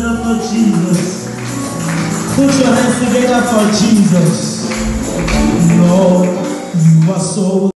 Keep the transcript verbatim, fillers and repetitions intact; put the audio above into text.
up for Jesus. Put your hands together for Jesus. Lord, you are so